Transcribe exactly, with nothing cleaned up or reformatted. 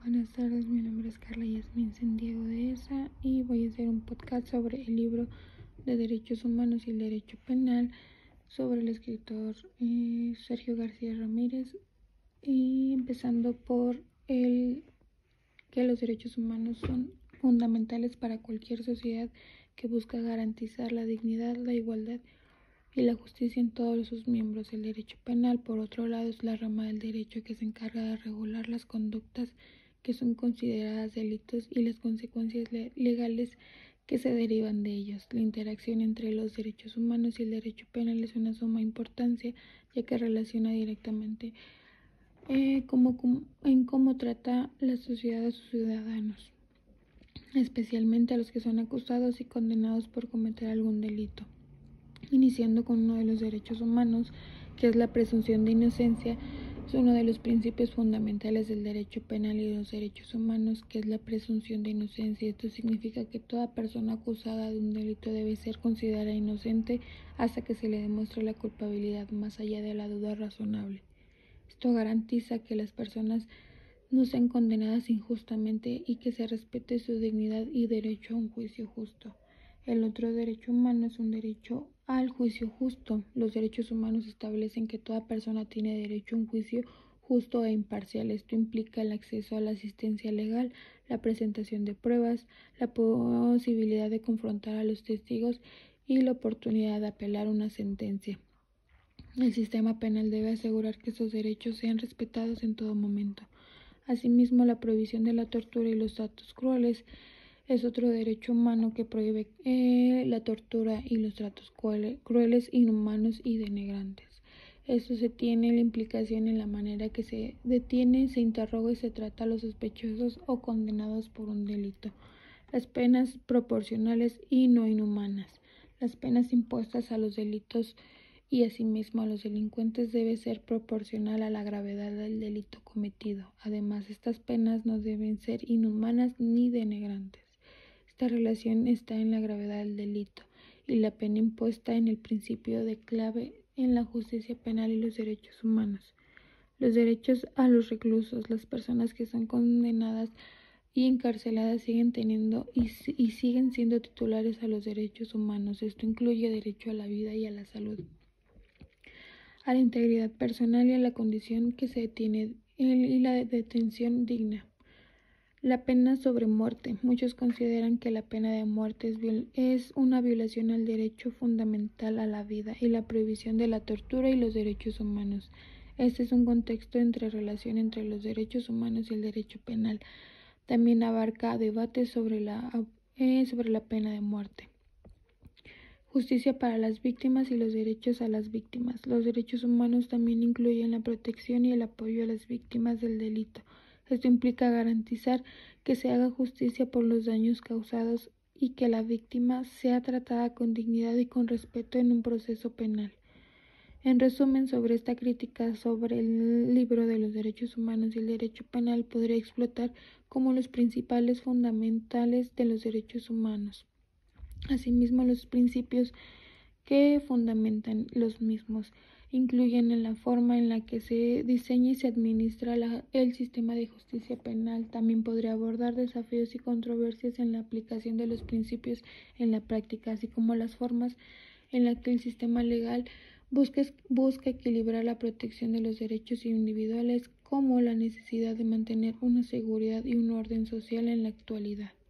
Buenas tardes, mi nombre es Carla Yasmín Diego de Esa y voy a hacer un podcast sobre el libro de Derechos Humanos y el Derecho Penal sobre el escritor eh, Sergio García Ramírez, y empezando por el que los derechos humanos son fundamentales para cualquier sociedad que busca garantizar la dignidad, la igualdad y la justicia en todos sus miembros. El derecho penal, por otro lado, es la rama del derecho que se encarga de regular las conductas que son consideradas delitos y las consecuencias legales que se derivan de ellos. La interacción entre los derechos humanos y el derecho penal es una suma importancia, ya que relaciona directamente eh, como, como, en cómo trata la sociedad a sus ciudadanos, especialmente a los que son acusados y condenados por cometer algún delito. Iniciando con uno de los derechos humanos, que es la presunción de inocencia. Es uno de los principios fundamentales del derecho penal y de los derechos humanos, que es la presunción de inocencia. Esto significa que toda persona acusada de un delito debe ser considerada inocente hasta que se le demuestre la culpabilidad, más allá de la duda razonable. Esto garantiza que las personas no sean condenadas injustamente y que se respete su dignidad y derecho a un juicio justo. El otro derecho humano es un derecho al juicio justo. Los derechos humanos establecen que toda persona tiene derecho a un juicio justo e imparcial. Esto implica el acceso a la asistencia legal, la presentación de pruebas, la posibilidad de confrontar a los testigos y la oportunidad de apelar una sentencia. El sistema penal debe asegurar que esos derechos sean respetados en todo momento. Asimismo, la prohibición de la tortura y los tratos crueles es otro derecho humano que prohíbe eh, la tortura y los tratos crueles, inhumanos y denigrantes. Esto se tiene la implicación en la manera que se detiene, se interroga y se trata a los sospechosos o condenados por un delito. Las penas proporcionales y no inhumanas. Las penas impuestas a los delitos y asimismo a los delincuentes debe ser proporcional a la gravedad del delito cometido. Además, estas penas no deben ser inhumanas ni denigrantes. Esta relación está en la gravedad del delito y la pena impuesta en el principio de clave en la justicia penal y los derechos humanos. Los derechos a los reclusos. Las personas que son condenadas y encarceladas siguen teniendo y, y siguen siendo titulares a los derechos humanos. Esto incluye derecho a la vida y a la salud, a la integridad personal y a la condición que se detiene y la detención digna. La pena sobre muerte. Muchos consideran que la pena de muerte es, es una violación al derecho fundamental a la vida y la prohibición de la tortura y los derechos humanos. Este es un contexto entre relación entre los derechos humanos y el derecho penal. También abarca debates sobre la, eh, sobre la pena de muerte. Justicia para las víctimas y los derechos a las víctimas. Los derechos humanos también incluyen la protección y el apoyo a las víctimas del delito. Esto implica garantizar que se haga justicia por los daños causados y que la víctima sea tratada con dignidad y con respeto en un proceso penal. En resumen, sobre esta crítica sobre el libro de los derechos humanos y el derecho penal, podría explotar como los principales fundamentales de los derechos humanos. Asimismo, los principios que fundamentan los mismos incluyen en la forma en la que se diseña y se administra la, el sistema de justicia penal. También podría abordar desafíos y controversias en la aplicación de los principios en la práctica, así como las formas en las que el sistema legal busca, busca equilibrar la protección de los derechos individuales como la necesidad de mantener una seguridad y un orden social en la actualidad.